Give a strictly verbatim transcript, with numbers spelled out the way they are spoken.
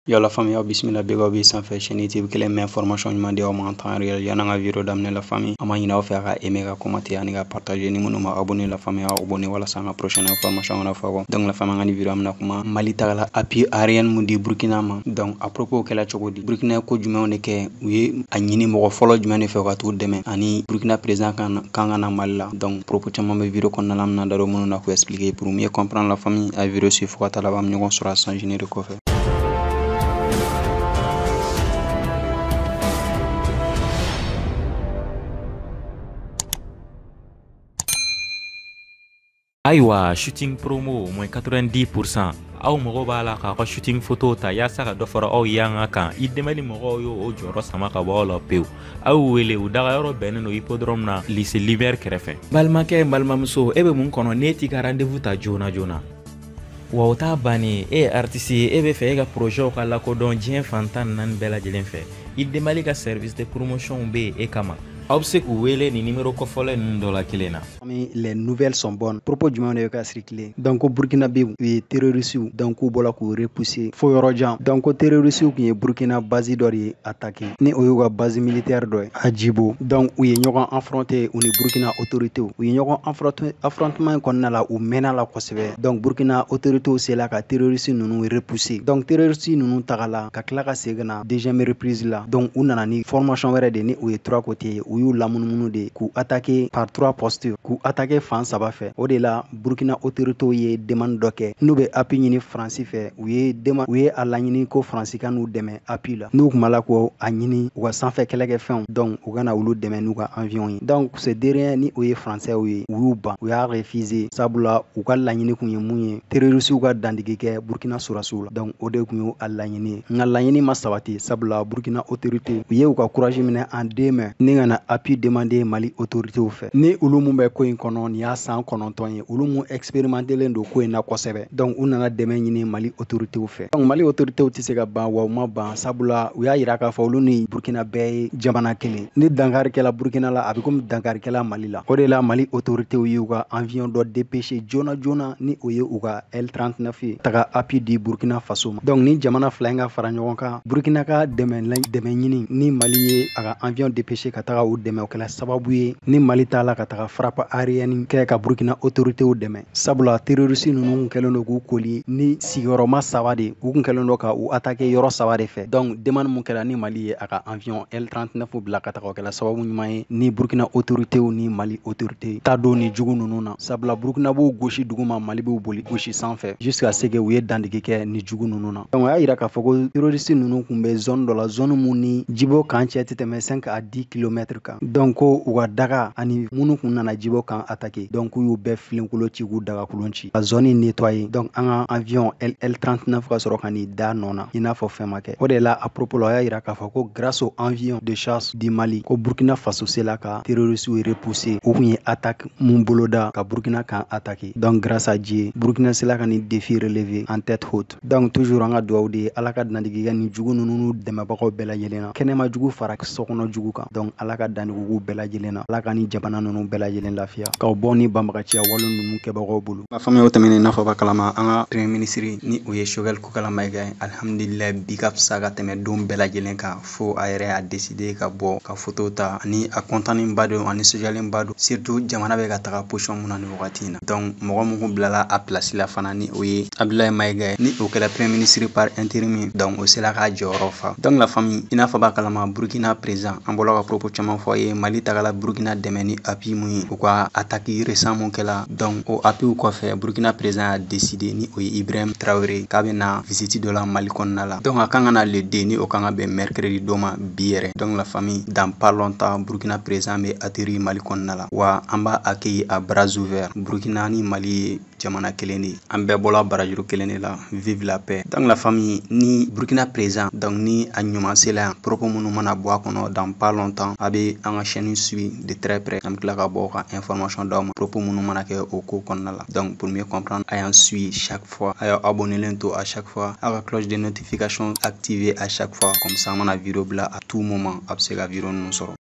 Yo la famille, yo bismillah, big up sans fait chaîne YouTube qui les informations ɲuman di aw ma en temps réel yani an ka vidéo daminɛ la famille an b'a ɲini aw fɛ a ka aimer ka commenter ani ka partager ni minnu ma abonné la famille a abonné walasa an ka prochaine information kana fɔ kɔ donc la famille an ka ni vidéo an bɛna kuma Mali tagala appui aérien mun di Burkina ma donc à propos kɛla cogo di Burkina ko jumɛnw de kɛ u ye a ɲini mɔgɔ fɔlɔ jumɛn de fɛ ka t'u dɛmɛ ani Burkina président kan kan ka na Mali la donc propos caman bɛ vidéo kɔnɔna la an bɛna da don minnu na k'u expliquer pour mieux comprendre la famille a vidéo suivre fo ka taa laban ɲɔgɔn sɔrɔ a sans générique kɔfɛ. Aïwa, shooting promo moins quatre-vingt-dix pour cent. Aw mogo b'a la k'a ka shooting photo ta yaasa ka dɔ fara aw yanga kan i dɛmɛli mɔgɔw y'o o jɔyɔrɔ sama ka bɔ aw la pewu aw wele u daga yɔrɔ bɛnnen don hippodrome na lycée Lumière kɛrɛfɛ balimakɛ balimamuso e bɛ mun kɔnɔ n'e t'i ka rendez-vous ta joona joona wa o t'a bannen e ye artiste ye e bɛ fɛ e ka projet ka lakodɔn diɲɛ fan tan ni naani bɛɛ lajɛlen fɛ i dɛmɛli ka service de promotion bɛ yen e kama aw bɛ se k'u wele ni numéro kɔfɔlɔ ninnu dɔ la kelen na. Les nouvelles sont bonnes. Propos du monde est circulé. Donc au Burkina Faso, les terroristes donc au bola ko repousser fo yɔrɔ jan. Donc au terroristes qui est Burkina base dɔ de attaqué. Ni o y'u base militaire dɔ a Djibo. Donc u ye ɲɔgɔn affronter u ni Burkina autorités. U ye ɲɔgɔn affronter affrontement kɔnɔna la u mɛnna la kosɛbɛ. Donc Burkina autorités sela ka terroristes ninnu repousser. Donc terroristes ninnu tagala ka tila ka segin na deuxième reprise la. Donc u nana ni formation wɛrɛ de ni u ye trois côtés u y'u lamunumunu de k'u attaquer par trois postures k'u attaquer fan saba fɛ o de la Burkina autorités ye demande dɔ kɛ n'u bɛ appui ɲini Faransi fɛ u ye demande u ye a laɲini ko Faransi ka n'u dɛmɛ appui la n'u kuma la ko a ɲini u ka sanfɛ kɛlɛkɛfɛnw donc u kana olu dɛmɛ n'u ka avion ye donc ce dernier ni o ye français ye u y'u ban u y'a refuser sabula u ka laɲini kun ye mun ye terroristes ka dandigi kɛ Burkina surasiw la donc o de kun ye a laɲini ye nka laɲini ma sabati sabula Burkina autorités u ye u ka courage minɛ en deux mains ni ka na appui demander Mali autorités fɛ ni olu mun bɛ ko in kɔnɔ ni y'a san kɔnɔntɔn ye olu mun expérimentelen don ko in na kosɛbɛ donc u nana dɛmɛ ɲini Mali autorités fɛ donc Mali autorités tɛ se ka ban wa u ma ban sabula u y'a yira k'a fɔ olu ni Burkina bɛɛ ye jamana kelen ni dankari kɛla Burkina la a bɛ komi dankari kɛla Mali la o de la Mali autorités ye u ka avion dɔ dépêché joona joona ni o ye u ka L trente-neuf ye taga appui di Burkina Faso ma donc ni jamana fila in ka fara ɲɔgɔn kan Burkina ka dɛmɛ dɛmɛ ɲini ni Mali ye a ka avion dépêché ka taga u dɛmɛ o kɛla sababu ye ni Mali t'a la ka taga frappe aérienne kɛ ka Burkina autorités dɛmɛ sabula terroristes ninnu kɛlen don k'u koli ni sigiyɔrɔma saba de u kun kɛlen don ka u attaquer yɔrɔ saba de fɛ donc demande mun kɛra ni Mali ye a ka avion L trente-neuf bila ka taga o kɛla sababu ɲuman ye ni Burkina autorités ni Mali autorités t'a don ni jugu ninnu na sabula Burkina b'u gosi duguma Mali b'u boli gosi sanfɛ jusqu'à ce que u ye dandigi kɛ ni jugu ninnu na donc o y'a yira k'a fɔ ko terroristes ninnu kun bɛ zone dɔ la zone mun ni Djibo kan cɛ tɛ tɛmɛ cinq à dix kilomètres kan donc ko u ka daga ani minnu kun nana Djibo kan attaquer donc u y'u bɛɛ filenkolo ci k'u daga kulon ci ka zone nettoyer donc an ka avion L trente-neuf ka sɔrɔ ka n'i da nɔ na i n'a fɔ fɛn ma kɛ o de la à propos la o y'a yira k'a fɔ ko grâce au avion de chasse du Mali ko Burkina Faso sela ka terroristes repousser u kun ye attaque mun boloda ka Burkina kan attaquer donc grâce à Dieu Burkina sela ka ni défi relever en tête haute donc toujours an ka duwawu de Ala ka dandigi kɛ ni jugu ninnu dɛmɛbagaw bɛɛ lajɛlen na kɛnɛma jugu fara sokɔnɔ jugu kan donc Ala ka dandigiw bɛɛ lajɛlen na Ala ka ni jamana ninnu bɛɛ lajɛlen lafiya k'aw bɔ ni banbagaciya wale ninnu kɛbagaw bolo ma faamuya o tɛmɛnen n'a fɔ ba kalama an ka premier ministre ni o ye Choguel Kokala Mayiga ye alhamdulilayi bi ka fisa ka tɛmɛ don bɛɛ lajɛlen kan fo a yɛrɛ a décidé ka bɔ ka photo ta ani a contentenba don ani nisɔndiyalenba don surtout jamana bɛ ka taga position mun na ni wagati in na donc mɔgɔ mun kun bilala a place la fana ni o ye Abdoulaye Mayiga ye ni o kɛla premier ministre par intérim donc o sela k'a jɔyɔrɔ fa donc la famille i n'a fɔ ba kalama Burkina président an bɔla ka propos caman fɔ ye Mali tagala Burkina dɛmɛ ni appui mun ye u ka attaque récent mun kɛla donc o appui kɔfɛ Burkina président a décidé ni o ye Ibrahim Traoré k'a bɛ na visite dɔ la Mali kɔnɔna la donc a kan ka na le deux ni o kan ka bɛn mercredi dɔ ma bi yɛrɛ donc la famille dans pas longtemps Burkina président bɛ atterrir Mali kɔnɔna la wa an b'a accueillir à bras ouverts Burkina ni Mali ye jamana kelen de an bɛɛ bɔla barajuru kelen de la vive la paix donc la famille ni Burkina président donc ni a ɲuman sela yan propos minnu mana bɔ a kɔnɔ dans pas longtemps a bɛ an ka chaîne suit de très près an bɛ tila ka bɔ ka information d'aw ma propos minnu mana kɛ o ko kɔnɔna la donc pour mieux comprendre a y'an suit chaque fois a y'aw abonnelen to à chaque fois a ka cloche de notification activée à chaque fois comme ça an mana vidéo bila à tout moment a bɛ se ka vidéo ninnu sɔrɔ